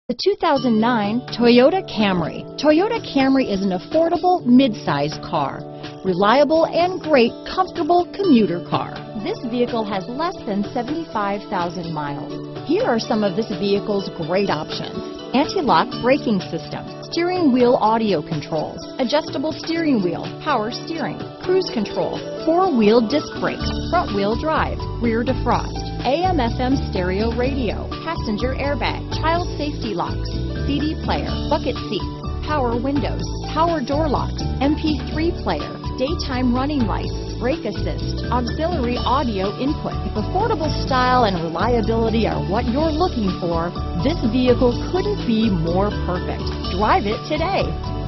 The 2009 Toyota Camry. Toyota Camry is an affordable mid-size car. Reliable and great comfortable commuter car. This vehicle has less than 75,000 miles. Here are some of this vehicle's great options. Anti-lock braking system, steering wheel audio controls, adjustable steering wheel, power steering, cruise control, four-wheel disc brakes, front-wheel drive, rear defrost, AM/FM stereo radio, passenger airbag, child safety locks, CD player, bucket seats, power windows, power door locks, MP3 player, daytime running lights, brake assist, auxiliary audio input. If affordable style and reliability are what you're looking for, this vehicle couldn't be more perfect. Drive it today.